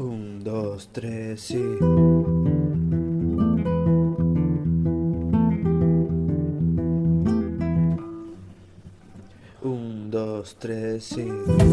Un, dos, tres, sí. Un, dos, tres, sí.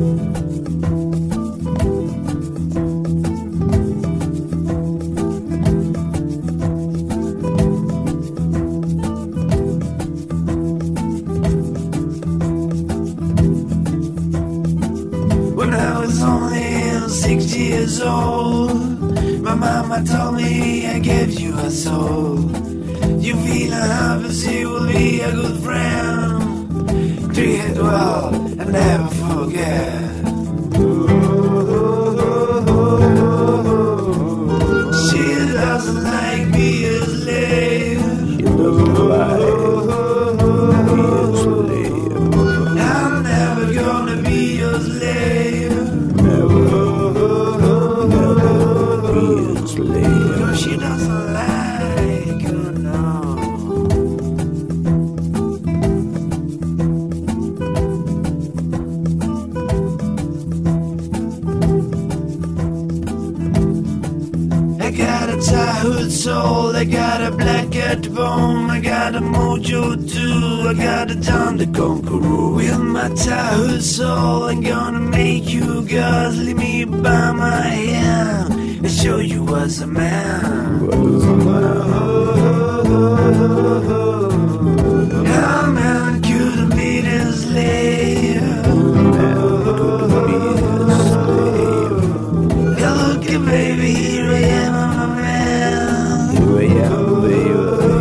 When I was only 6 years old, my mama told me I gave you a soul. You feel unhappy, you will be a good friend. Treat it well and never forget. She doesn't like me a slave. She doesn't like me a slave. I'm never gonna be your slave. Never be a slave. No, she doesn't like you, no. I got a childhood soul, I got a black cat bone, I got a mojo too, I got a John the Conqueror. With my childhood soul, I'm gonna make you girls leave me by my hand and show you what's a man. A man couldn't be the slave. Yeah, look at baby, here I am, I'm a man. Here I am, baby.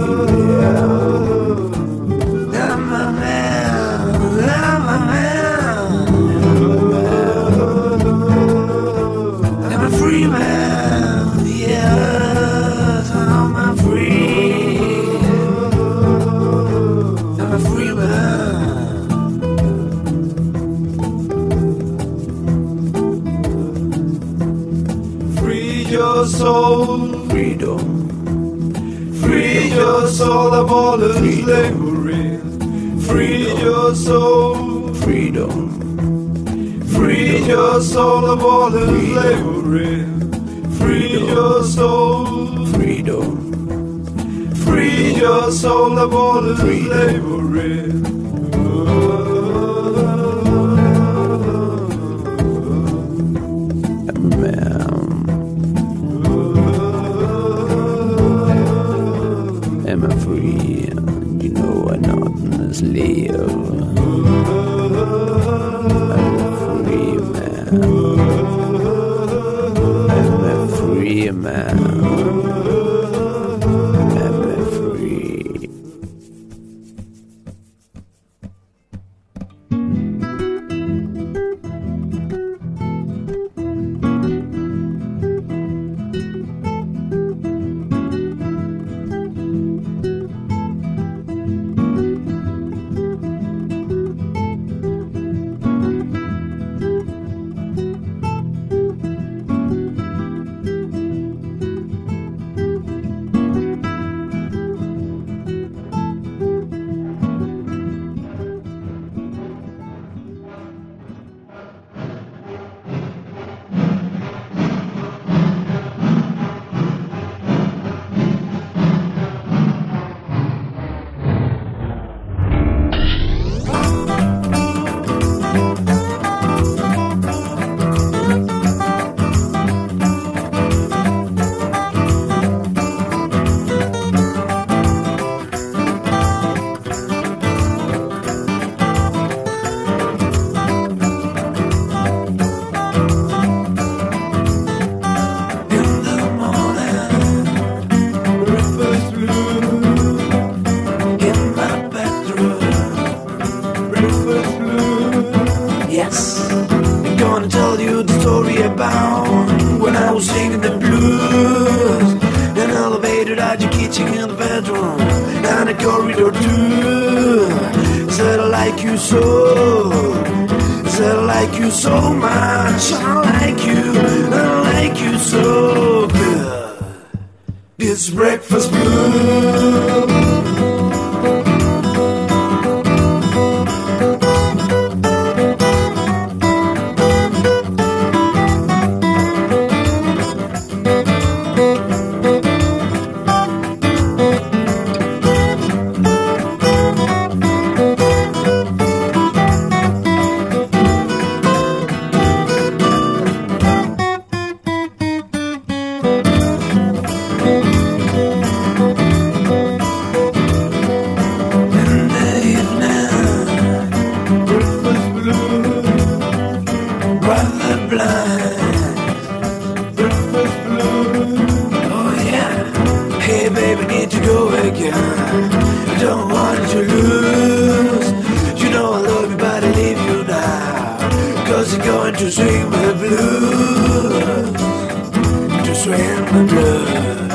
I'm a man, I'm a man. I'm a free man, yes, I'm a free. I'm a free man. Free your soul, Freedom. free your soul of all the slavery. Free your soul, Freedom. free your soul of all the slavery. Free your soul, Freedom. free your soul of all the slavery. Am I free? You know I'm not a slave. I'm a free man. I'm a free man. I'm a free. When I was singing the blues, an elevator out your kitchen in the bedroom, and a corridor too. Said I like you so, said I like you so much. I like you so good. This breakfast blues. blues are going to swing my blues, to swing my blues.